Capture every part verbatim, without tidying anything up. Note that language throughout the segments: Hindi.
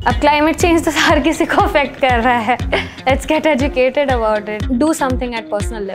अब क्लाइमेट चेंज तो हर किसी को अफेक्ट कर रहा है। Let's get educated about it, do something at personal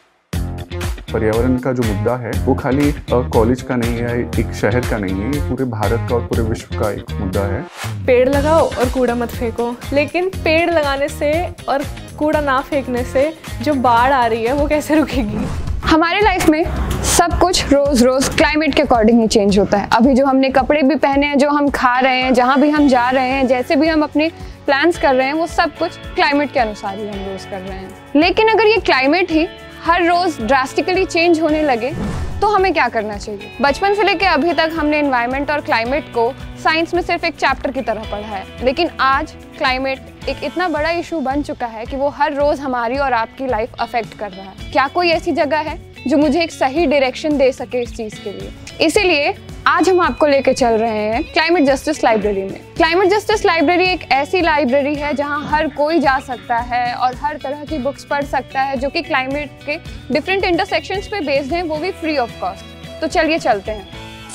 level. पर्यावरण का जो मुद्दा है वो खाली कॉलेज का नहीं है, एक शहर का नहीं है, ये पूरे भारत का और पूरे विश्व का एक मुद्दा है। पेड़ लगाओ और कूड़ा मत फेंको, लेकिन पेड़ लगाने से और कूड़ा ना फेंकने से जो बाढ़ आ रही है वो कैसे रुकेगी? हमारे लाइफ में सब कुछ रोज रोज क्लाइमेट के अकॉर्डिंग ही चेंज होता है। अभी जो हमने कपड़े भी पहने हैं, जो हम खा रहे हैं, जहाँ भी हम जा रहे हैं, जैसे भी हम अपने प्लान्स कर रहे हैं, वो सब कुछ क्लाइमेट के अनुसार ही हम रोज कर रहे हैं। लेकिन अगर ये क्लाइमेट ही हर रोज ड्रास्टिकली चेंज होने लगे तो हमें क्या करना चाहिए? बचपन से लेकर अभी तक हमने एनवायरनमेंट और क्लाइमेट को साइंस में सिर्फ एक चैप्टर की तरह पढ़ा है, लेकिन आज क्लाइमेट एक इतना बड़ा इशू बन चुका है कि वो हर रोज हमारी और आपकी लाइफ अफेक्ट कर रहा है। क्या कोई ऐसी जगह है जो मुझे एक सही डायरेक्शन दे सके इस चीज के लिए? इसीलिए आज हम आपको लेके चल रहे हैं क्लाइमेट जस्टिस लाइब्रेरी में। क्लाइमेट जस्टिस लाइब्रेरी एक ऐसी लाइब्रेरी है जहां हर कोई जा सकता है और हर तरह की बुक्स पढ़ सकता है जो कि क्लाइमेट के डिफरेंट इंटरसेक्शंस पे बेस्ड हैं, वो भी फ्री ऑफ कॉस्ट। तो चलिए चलते हैं।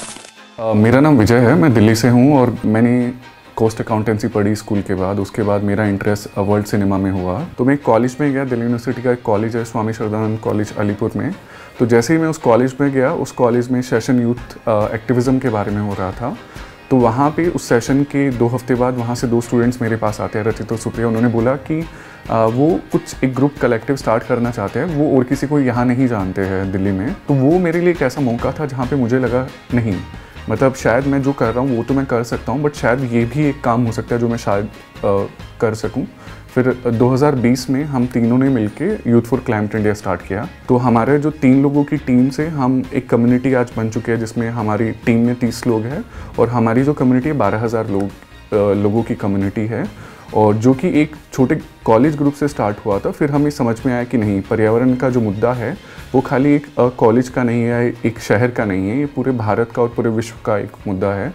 uh, मेरा नाम विजय है, मैं दिल्ली से हूँ और मैंने कॉस्ट अकाउंटेंसी पढ़ी स्कूल के बाद। उसके बाद मेरा इंटरेस्ट वर्ल्ड सिनेमा में हुआ, तो मैं कॉलेज में गया। दिल्ली यूनिवर्सिटी का एक कॉलेज है, स्वामी श्रद्धानंद कॉलेज अलीपुर में। तो जैसे ही मैं उस कॉलेज में गया, उस कॉलेज में सेशन यूथ एक्टिविज़म के बारे में हो रहा था। तो वहाँ पे उस सेशन के दो हफ्ते बाद वहाँ से दो स्टूडेंट्स मेरे पास आते हैं, रचित और सुप्रिया। उन्होंने बोला कि आ, वो कुछ एक ग्रुप कलेक्टिव स्टार्ट करना चाहते हैं, वो और किसी को यहाँ नहीं जानते हैं दिल्ली में। तो वो मेरे लिए एक ऐसा मौका था जहाँ पे मुझे लगा नहीं, मतलब शायद मैं जो कर रहा हूँ वो तो मैं कर सकता हूँ, बट शायद ये भी एक काम हो सकता है जो मैं शायद आ, कर सकूँ। फिर दो हज़ार बीस में हम तीनों ने मिलके youth for climate India start किया। तो हमारे जो तीन लोगों की टीम से हम एक कम्युनिटी आज बन चुके हैं, जिसमें हमारी टीम में तीस लोग हैं और हमारी जो कम्युनिटी है बारह हज़ार लोग लोगों की कम्युनिटी है, और जो कि एक छोटे कॉलेज ग्रुप से स्टार्ट हुआ था। फिर हमें समझ में आया कि नहीं, पर्यावरण का जो मुद्दा है वो खाली एक कॉलेज का नहीं है, एक शहर का नहीं है, ये पूरे भारत का और पूरे विश्व का एक मुद्दा है।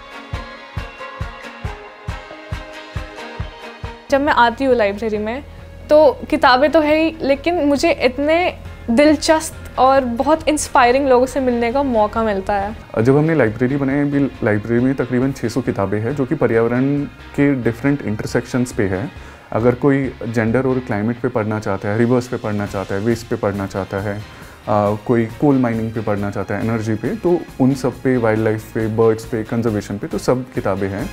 जब मैं आती हूँ लाइब्रेरी में तो किताबें तो है ही, लेकिन मुझे इतने दिलचस्प और बहुत इंस्पायरिंग लोगों से मिलने का मौका मिलता है। जब हमने लाइब्रेरी बनाई, अभी लाइब्रेरी में तकरीबन छह सौ किताबें हैं जो कि पर्यावरण के डिफरेंट इंटरसेक्शंस पे है। अगर कोई जेंडर और क्लाइमेट पे पढ़ना चाहता है, रिवर्स पे पढ़ना चाहता है, वेस्ट पे पढ़ना चाहता है, आ, कोई कोल माइनिंग पे पढ़ना चाहता है, एनर्जी पे, तो उन सब पे, वाइल्ड लाइफ पे, बर्ड्स पे, कंजर्वेशन पे, तो सब किताबें हैं।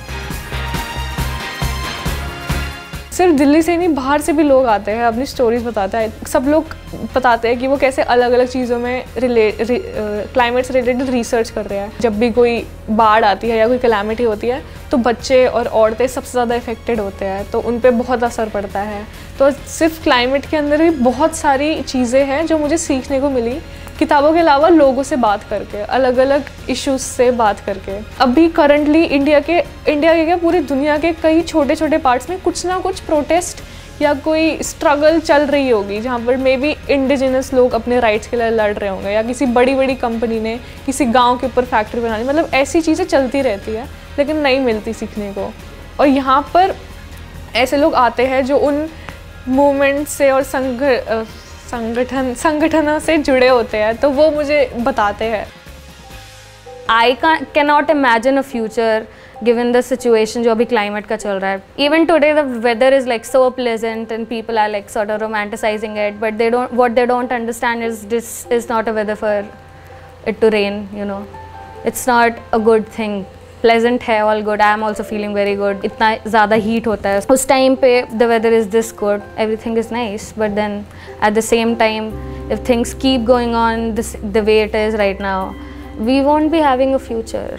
सिर्फ दिल्ली से नहीं, बाहर से भी लोग आते हैं, अपनी स्टोरीज बताते हैं। सब लोग बताते हैं कि वो कैसे अलग अलग चीज़ों में रिलेट क्लाइमेट से रिलेटेड रिसर्च कर रहे हैं। जब भी कोई बाढ़ आती है या कोई कैलामिटी होती है तो बच्चे और औरतें सबसे ज़्यादा इफेक्टेड होते हैं, तो उन पर बहुत असर पड़ता है। तो सिर्फ क्लाइमेट के अंदर भी बहुत सारी चीज़ें हैं जो मुझे सीखने को मिली किताबों के अलावा, लोगों से बात करके, अलग अलग इश्यूज से बात करके। अभी करंटली इंडिया के इंडिया के क्या पूरी दुनिया के कई छोटे छोटे पार्ट्स में कुछ ना कुछ प्रोटेस्ट या कोई स्ट्रगल चल रही होगी, जहाँ पर मे बी इंडिजिनस लोग अपने राइट्स के लिए लड़ रहे होंगे, या किसी बड़ी बड़ी कंपनी ने किसी गांव के ऊपर फैक्ट्री बनानी। मतलब ऐसी चीज़ें चलती रहती है लेकिन नहीं मिलती सीखने को। और यहाँ पर ऐसे लोग आते हैं जो उन मूवमेंट से और संघ संगठन संगठनों से जुड़े होते हैं, तो वो मुझे बताते हैं। I cannot imagine a future given the situation जो अभी climate का चल रहा है। Even today the weather is like so pleasant and people are like sort of romanticizing it, but they don't. What they don't understand is this is not a weather for it to rain. You know, it's not a good thing. Pleasant है, all good. I am also feeling very good. इतना ज़्यादा heat होता है उस time पे, the weather is this good, everything is nice. But then at the same time, if things keep going on this the way it is right now, we won't be having a future.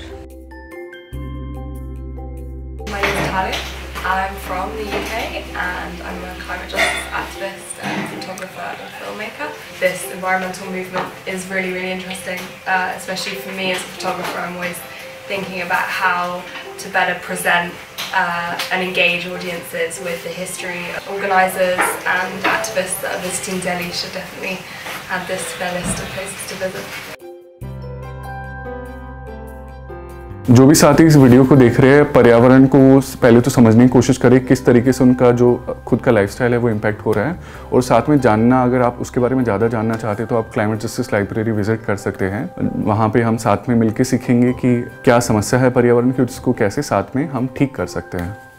My name is Talia. I'm from the U K and I'm a climate justice activist and photographer and filmmaker. This environmental movement is really, really interesting, uh, especially for me as a photographer. I'm always thinking about how to better present uh, and engage audiences with the history. Organisers and activists that are visiting Delhi should definitely add this to their list of places to visit. जो भी साथी इस वीडियो को देख रहे हैं, पर्यावरण को पहले तो समझने की कोशिश करें किस तरीके से उनका जो खुद का लाइफस्टाइल है वो इम्पैक्ट हो रहा है, और साथ में जानना, अगर आप उसके बारे में ज़्यादा जानना चाहते हैं तो आप क्लाइमेट जस्टिस लाइब्रेरी विजिट कर सकते हैं। वहाँ पे हम साथ में मिलकर सीखेंगे कि क्या समस्या है पर्यावरण की, उसको कैसे साथ में हम ठीक कर सकते हैं।